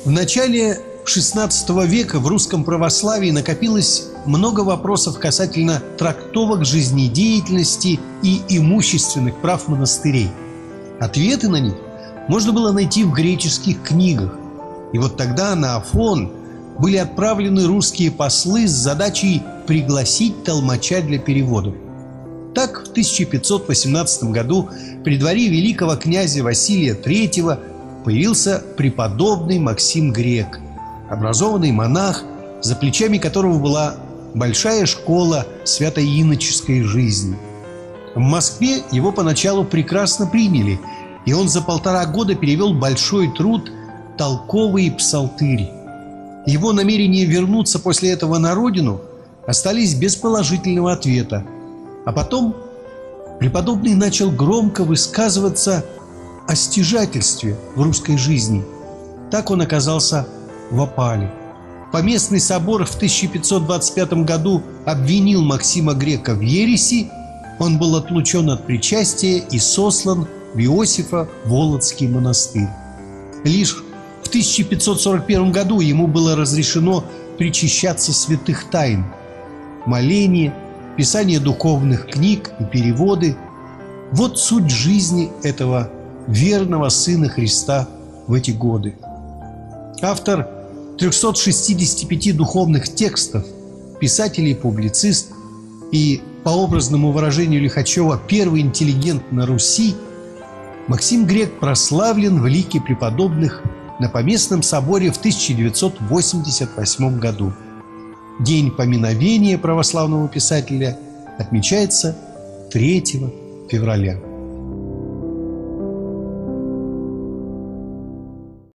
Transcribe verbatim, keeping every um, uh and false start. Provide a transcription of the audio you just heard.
В начале шестнадцатого века в русском православии накопилось много вопросов касательно трактовок жизнедеятельности и имущественных прав монастырей. Ответы на них можно было найти в греческих книгах. И вот тогда на Афон были отправлены русские послы с задачей пригласить толмача для переводов. Так, в тысяча пятьсот восемнадцатом году при дворе великого князя Василия третьего появился преподобный Максим Грек, образованный монах, за плечами которого была большая школа святоиноческой жизни. В Москве его поначалу прекрасно приняли, и он за полтора года перевел большой труд «Толковый псалтырь». Его намерения вернуться после этого на родину остались без положительного ответа. А потом преподобный начал громко высказываться о стяжательстве в русской жизни. Так он оказался в опале. Поместный собор в тысяча пятьсот двадцать пятом году обвинил Максима Грека в ереси. Он был отлучен от причастия и сослан в Иосифо-Володский монастырь. Лишь в тысяча пятьсот сорок первом году ему было разрешено причащаться святых тайн: моление, писание духовных книг и переводы. Вот суть жизни этого верного Сына Христа в эти годы. Автор трёхсот шестидесяти пяти духовных текстов, писатель и публицист, и, по образному выражению Лихачева, первый интеллигент на Руси, Максим Грек прославлен в лике преподобных на Поместном соборе в тысяча девятьсот восемьдесят восьмом году. День поминовения православного писателя отмечается третьего февраля.